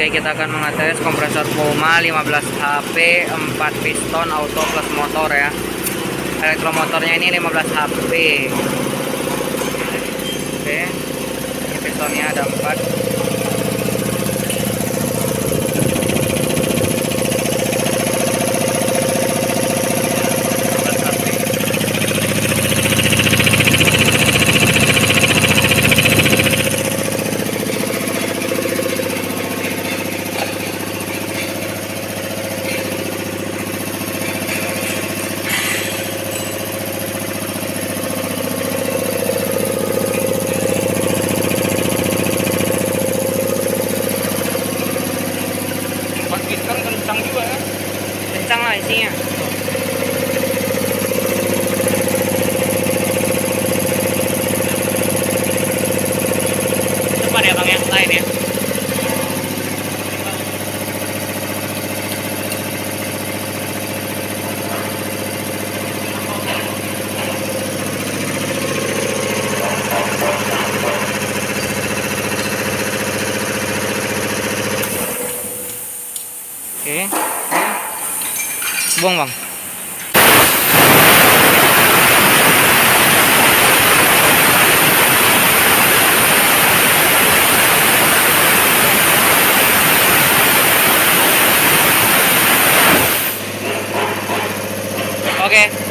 Oke, kita akan mengetes kompresor Puma 15 HP 4 piston auto plus motor ya. Elektromotornya ini 15 HP. Oke, ini pistonnya ada 4. Kencang juga ya. Kencang lah isinya. Cepat ya bang ya, lain ya. Oke, buang bang. Oke.